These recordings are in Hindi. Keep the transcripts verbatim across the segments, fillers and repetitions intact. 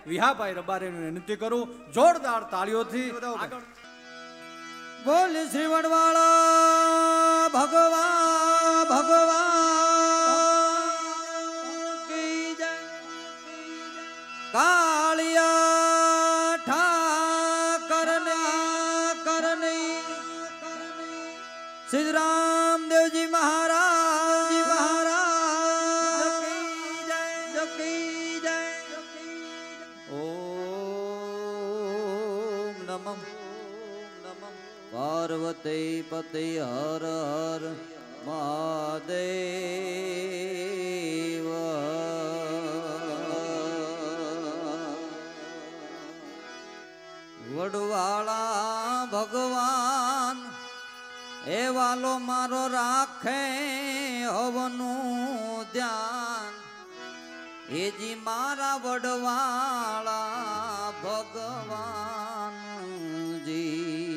વિહાભાઈ રબારીને વિનંતી કરું જોરદાર તાળીઓથી આગળ બોલ શ્રી વડવાળા ભગવાન ભગવાન કી જય કાળિયા ઠાકરને કરને શ્રી રામદેવજી મહારાજ મહારાજ કી જય કી જય ઓમ નમઃ पार्वती पति हर हर महादेव वडवाला भगवान ए वालो मारो राखे हवनु ध्यान ए जी मारा वडवाला भगवान जी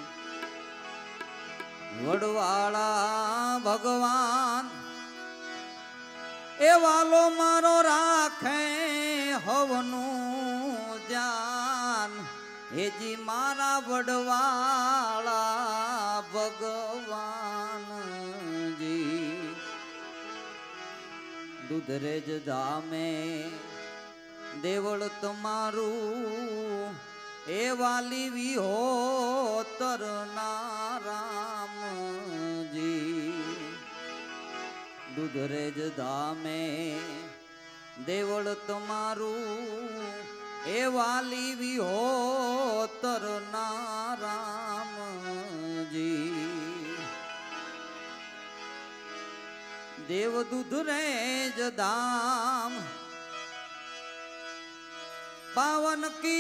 वडवाला भगवान ए वालो मारो राखे हवनु ध्यान हे जी मारा वडवाला भगवान जी दुधरेज धामे देवल तुम्हारू ए वाली भी हो राम जी दुधरेज धामे देवल तुम्हारू ए वाली भी हो राम जी देव दुधरेज धाम पावन की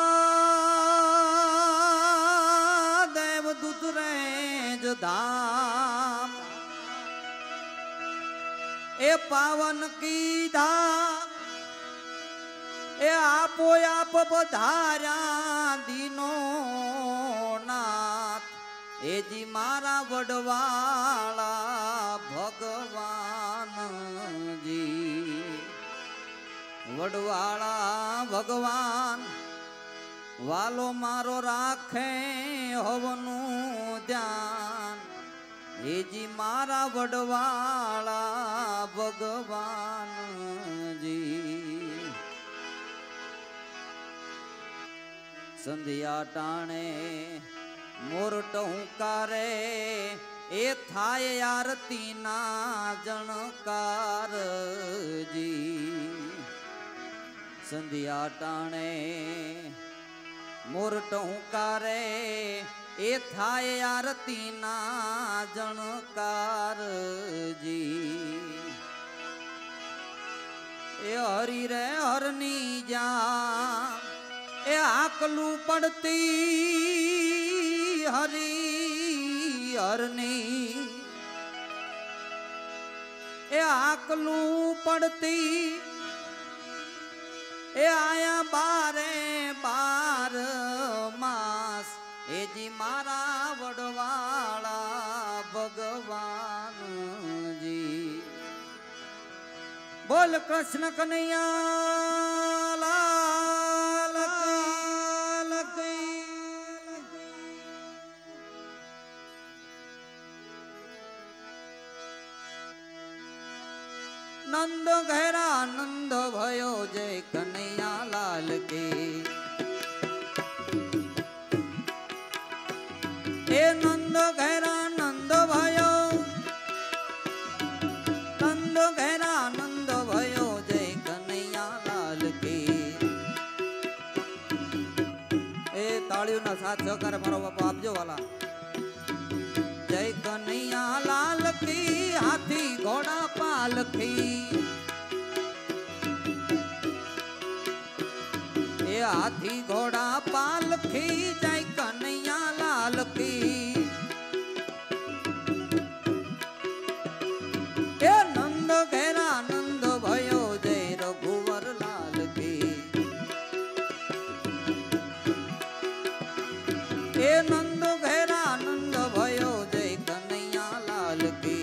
धाम देव दुधरेज धाम ए पावन की धाम ए आपो आप बधारा दीनो नाथ ए जी मारा वडवाला भगवान जी वडवाला भगवान वालो मारो राखे हवनु ध्यान हे जी मारा वडवाला भगवान जी संध्या टाणे मोरट हुंकारे ए थाय आरती ना जनकार जी संध्या टाणे मोरट हुंकारे ए थाय आरती ना जनकार जी ए हरि रे हरनी जा ए आकलू पड़ती हरि हरनी ए आकलू पड़ती ए आया बारे बार मास ए जी मारा वडवाला भगवान जी बोल कृष्ण कन्हैया लाल की नंद घेरा नंद भयो जय कन्हैया लाल के ए नंद घेरा नंद भयो नंद घेरा नंद भयो जय कन्हैया लाल के ए तालियों ना साथ सहकार मारो बापा आपजो वाला जय कन्हैया लाल की हाथी घोड़ा पालखी ए हाथी घोड़ा पालखी जय कन्हैया लाल की ए नंद घेरा नंद भयो जय रघुवर लाल की ए नंद घेरा नंद भयो जय कन्हैया लाल की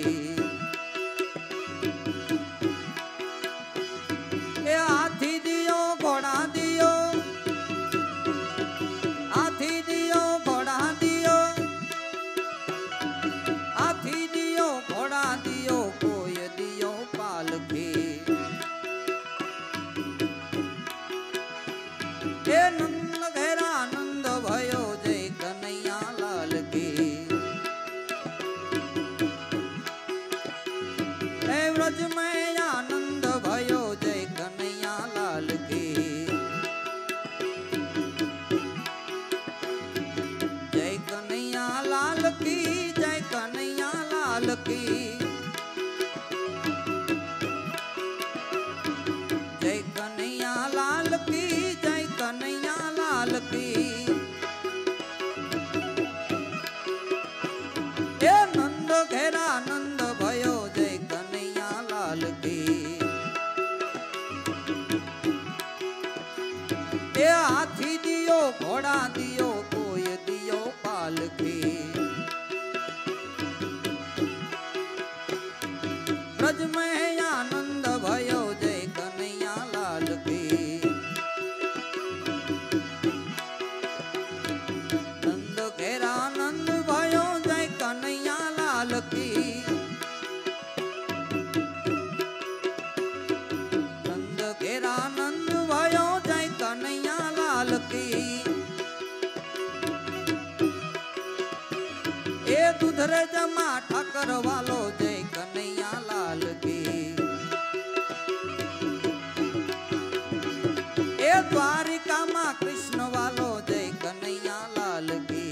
ए हाथी दियो घोड़ा दियो ब्रज में आनंद भयो जय कन्हैया लाल की जय कन्हैया लाल की जय कन्हैया लाल की जय कन्हैया लाल की जय कन्हैया लाल की ए नंद घेरा नंद भयो जय कन्हैया लाल की ए हाथी दियो घोड़ा दियो कोई दियो पालकी ब्रज में आनंद भयो जय कन्हैया लाल की नंद घेरा नंद भयो जय कन्हैया लाल की नंद घेरा नंद भयो जय कन्हैया लाल की ए दूधरे जमा ठाकर वालो जय कन्हैया लाल की ए द्वारिका माँ कृष्ण वालो जय कन्हैया लाल की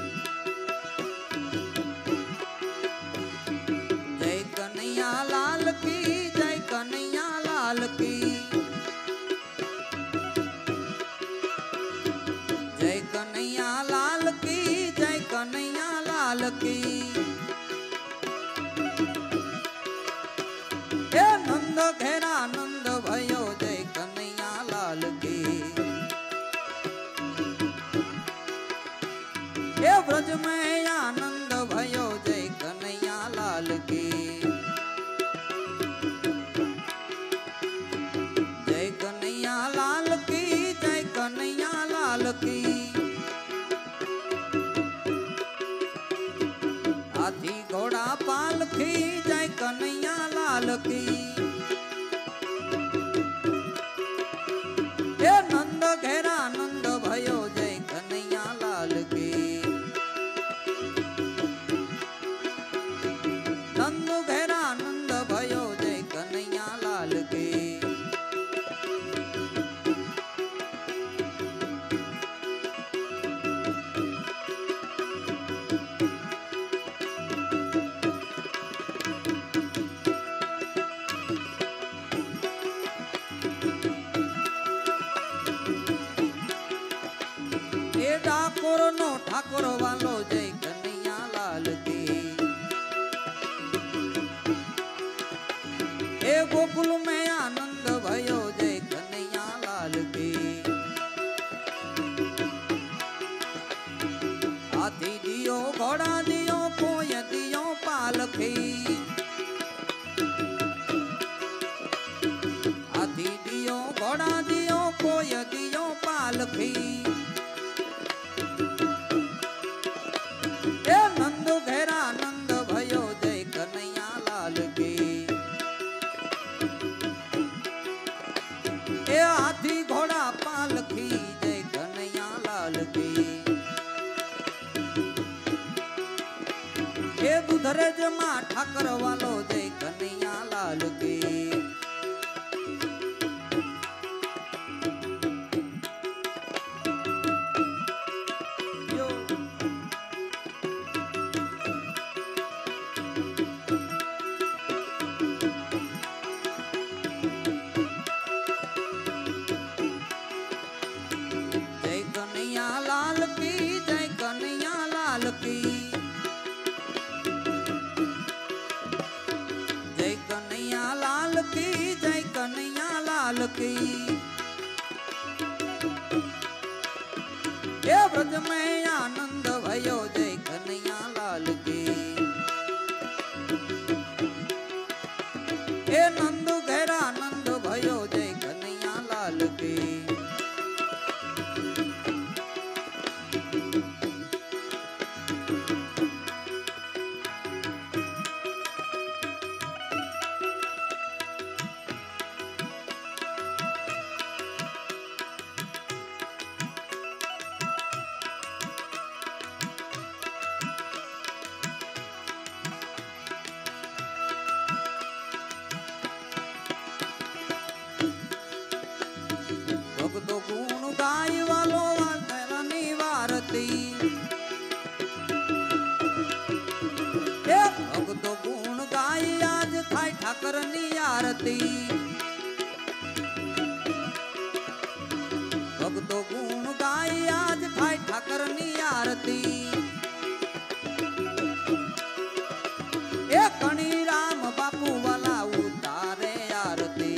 जय कन्हैया लाल की जय कन्हैया लाल की जय कन्हैया लाल की जय कन्हैया लाल की हे नंद घेरा नंद भयो जय कन्हैया लाल की हे ब्रज में आनंद भयो जय कन्हैया लाल की जय कन्हैया लाल की जय कन्हैया लाल की हाथी घोड़ा पालकी जय कन्हैया लाल की हे नंद घेरा नंद भयो जय कन्हैया लाल की नंद घेरा नंद भयो जय कन्हैया लाल की ए ठाकुर नो ठाकुर वालो जय कन्हैया लाल की ए गोकुल में आनंद भयो जय कन्हैया लाल की हाथी दियो घोड़ा दियो कोय दियो पालकी हाथी दियो घोड़ा दियो कोय दियो पालकी ए नंद घेरा नंद भयो जय कन्हैया लाल की ए हाथी घोड़ा पालकी जय कन्हैया लाल की ए दूधरे जमा ठाकर वालो जय कन्हैया लाल की जय कन्हैया लाल की जय कन्हैया लाल की जय कन्हैया लाल की जय कन्हैया लाल की हे ब्रज में आनंद भयो जय कन्हैया लाल की हे नंद घेरा नंद भयो जय कन्हैया लाल की आरती भक्तो गुण गाई आज थाय ठाकर नी आरती ए कणी राम बापू वाला उतारे आरती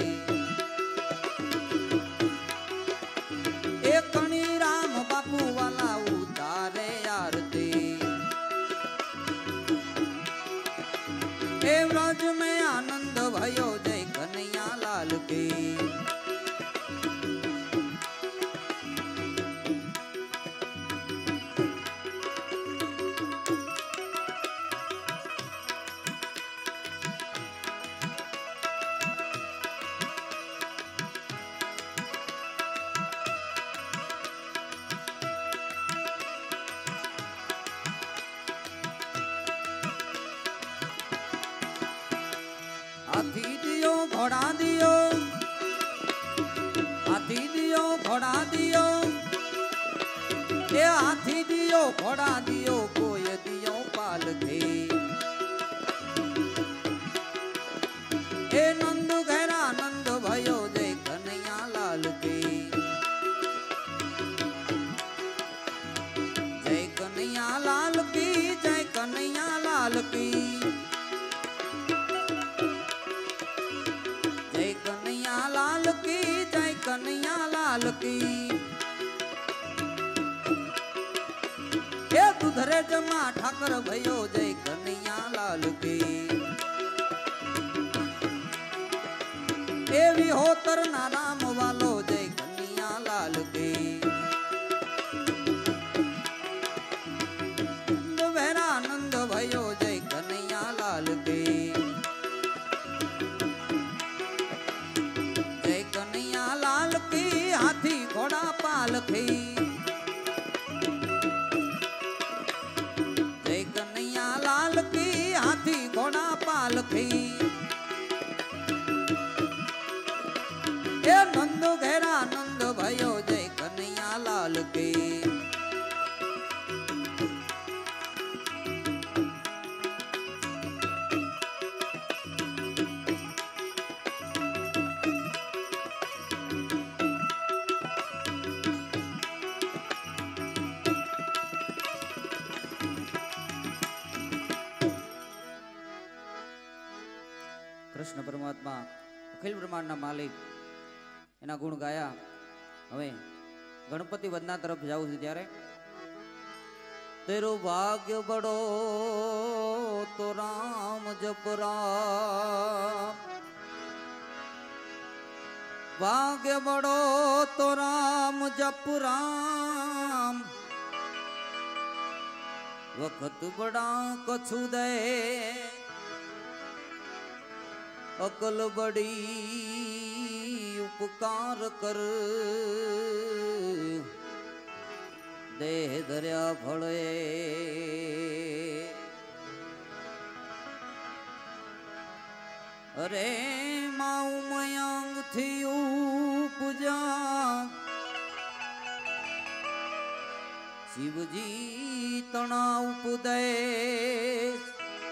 ए कणी राम बापू वाला उतारे आरती ए व्रज में आनंद भयो जय कन्हैया लाल की हाथी दियो घोड़ा दियो हाथी दियो घोड़ा दियो ए हाथी दियो घोड़ा दियो कोय दियो पालकी ए नंद घेरा नंद भयो जय कन्हैया लाल की जय कन्हैया लाल की जय कन्हैया लाल की लाल की जय कन्हैया लाल की ए दुधरे जमा ठाकर भयो जय कन्हैया लाल की ए विहोतर ना राम वालो जय कन्हैया लाल की नंद वेरा नंद भयो जय कन्हैया लाल की हाथी घोड़ा पालकी जय कन्हैया लाल की हाथी घोड़ा पालकी ए नंद घेरा नंद भयो जय कन्हैया लाल की कृष्ण परमात्मा अखिल ब्रह्मांड ना मालिक एना गुण गाया हवे गणपति वंदना तरफ जाऊं छुं त्यारे तेरो भाग्य बड़ो तो राम जप राम भाग्य बड़ो तो राम जप राम वक्त बड़ा कछु दे अकल बड़ी उपकार कर देह धर्या फले अरे माऊ मयांग थी उपजा शिवजी तना उपदेश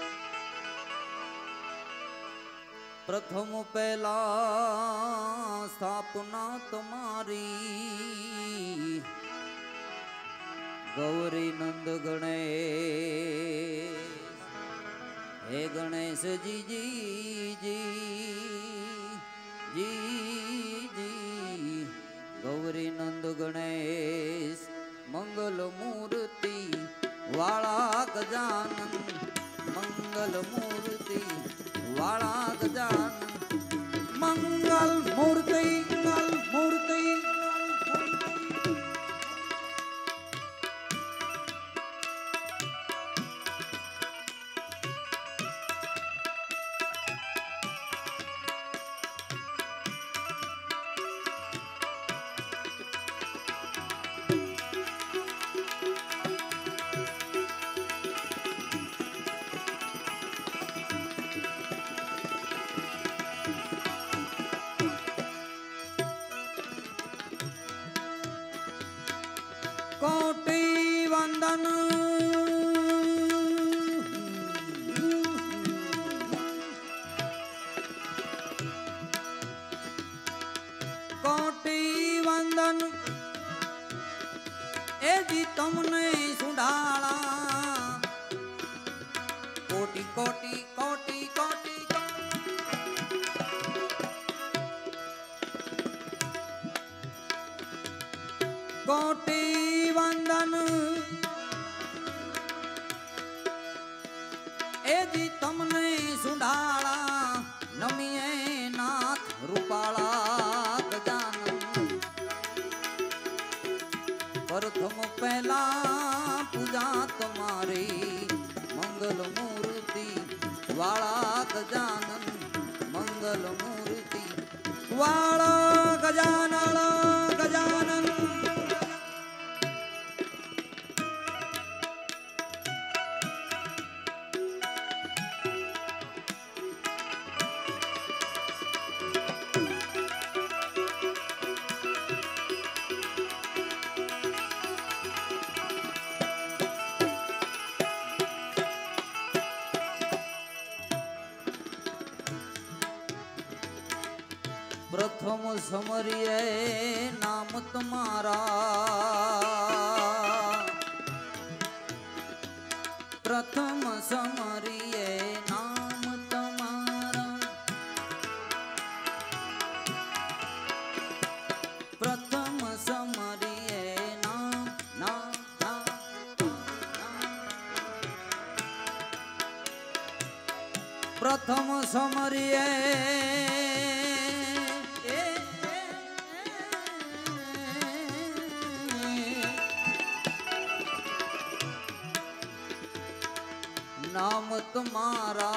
प्रथम पहला स्थापना तुम्हारी गौरी नंद गणेश हे गणेश जी जी जी जी जी गौरी नंद गणेश मंगल मूर्ति वाला गजानन मंगल मूर्ति वाला गजानन मंगल मूर्ति मंगल मूर्ति कोटि वंदन तमने सुंढाला कोटि कोटि कोटि कोटि कोटि वंदन ए जी तमने सुंढाला नमिए नाथ रूपाला गजानन प्रथम पहला पूजा तुम्हारी मंगल मूर्ति वाला गजानन मंगल मूर्ति वाला गजानन गजानन प्रथम समरिए नाम तुम्हारा प्रथम समरिए नाम तुम्हारा प्रथम समरिए नाम नाम नाम प्रथम समरिए नाम तुम्हारा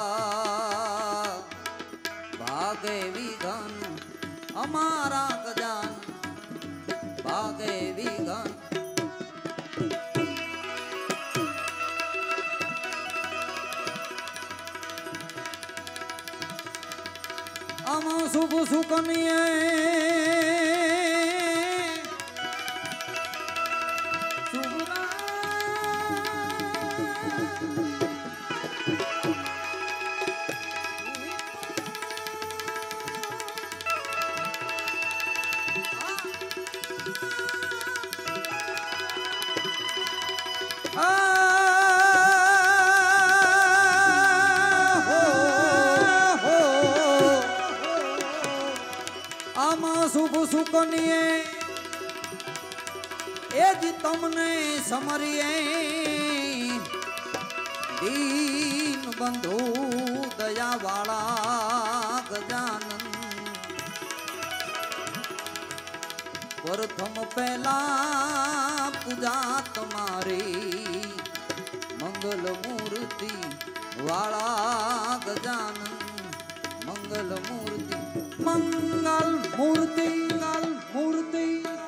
भागे विघन हमारा गजान भागे विघन हम शुभ सुकनिए शुभ सुकनिए ए जी तमने समरिए दीन बंधु दया वाला गजानन प्रथम पहला पूजा तुम्हारी मंगल मूर्ति वाला गजानन मंगल मूर्ति मंगल मूर्ति मंगल मूर्ति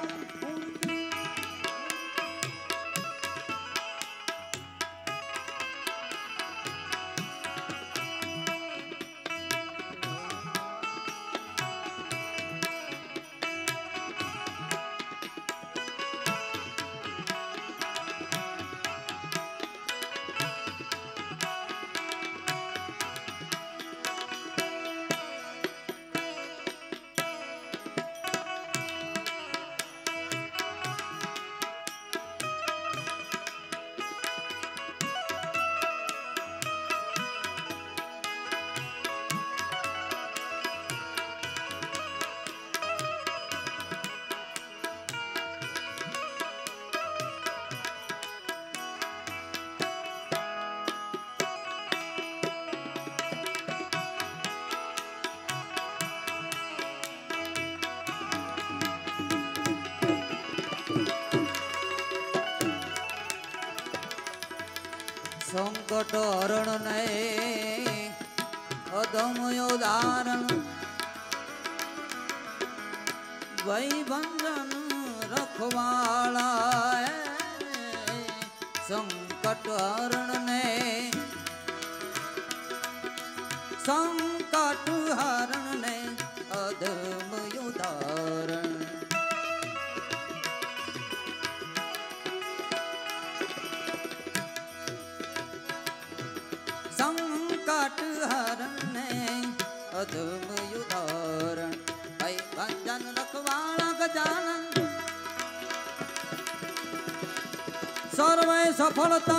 संकट हरण ने अधम उदाहरण वही भंजन रखवाला संकट हरण ने संकट हरण ने अधम उदाहरण संकट हरण ने अधम उदाहरण भाई भंजन रखवाला गजानन सर्वे सफलता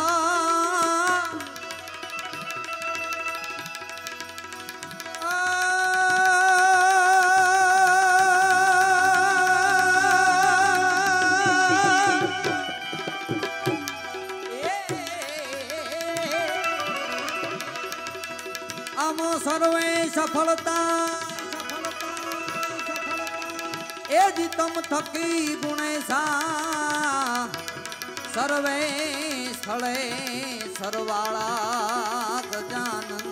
आमो सर्वे सफलता ए जी तुम थकी गुणेशा सर्वे स्थले सरवाला गजानन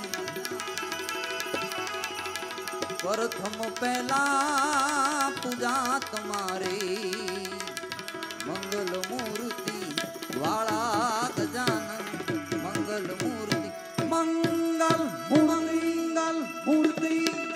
प्रथम पहला पूजा तुम्हारी मंगल मूर्ति वाला गजानन मंगल मूर्ति मंगल मंगल मूर्ति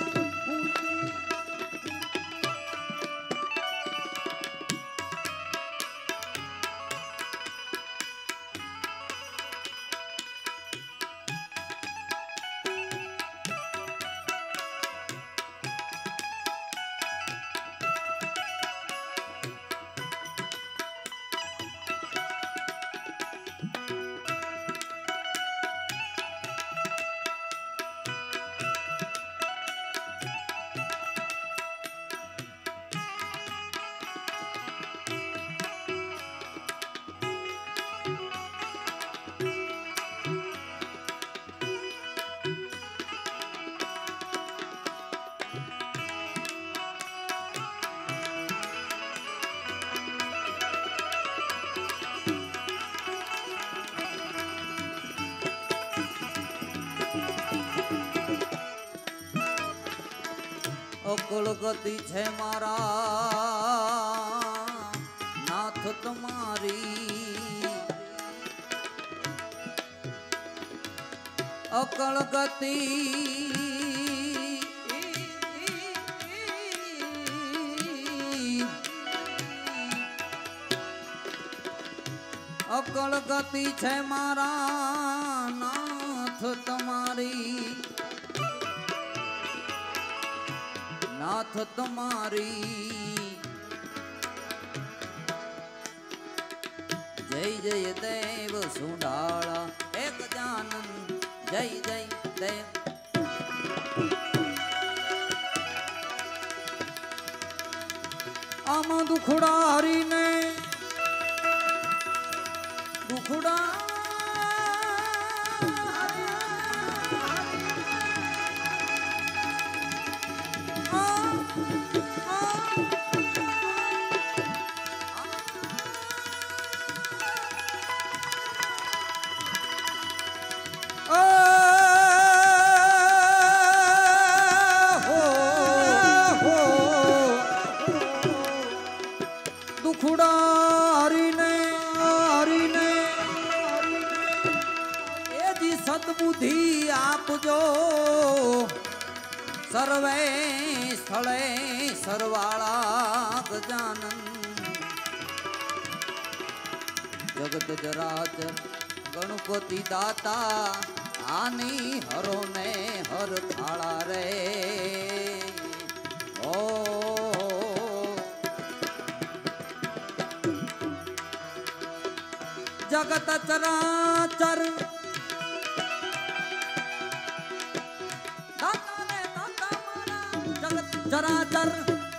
अकुल गति छे मारा नाथ तुम्हारी अकल गति अकल गति छे मारा नाथ तुम्हारी नाथ तुम्हारी जय जय देव सुडाला एक जानन जय जय देव आम दुखड़ा हरी ने दुखड़ा सद्बुद्धि आप जो सर्वे स्थले सरवाला गजानन जगत जराच गणपति दाता आनी हरो ने हर थाला रे ओ जगत चराचर चराचर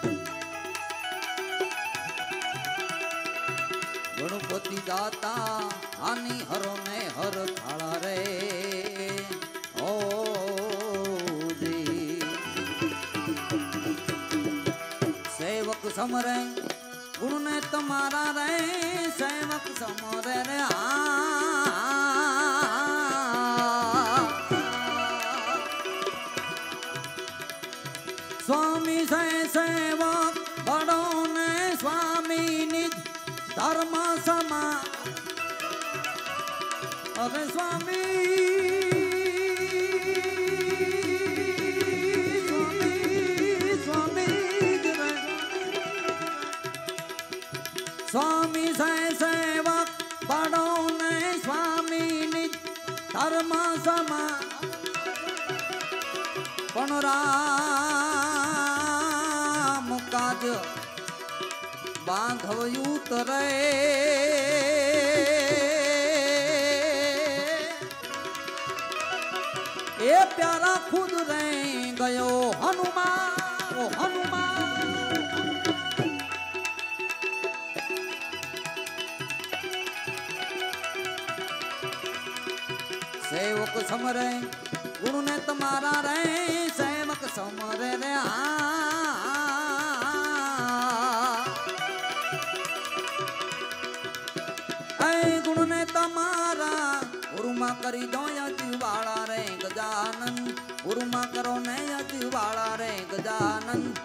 गणपति दाता हानि हरो ने हर थाला रे ओ जी सेवक समरे गुण ने तुम्हारा रे सेवक समरे रे आ स्वामी से सेवक बड़ों ने स्वामी निज धर्म समा अरे स्वामी स्वामी स्वामी स्वामी से सेवक बड़ों ने स्वामी निज धर्म समा पण राम काज बांधव उतरे ए प्यारा खुद रह गयो हनुमान ओ हनुमान सेवक समरे गुरु ने तुम्हारा रे सेवक समरे रे ऐ गुरु ने तुम्हारा गुरुमा करी जोया जीवाला रे गजानन गुरुमा करो ने जीवाला रे गजानन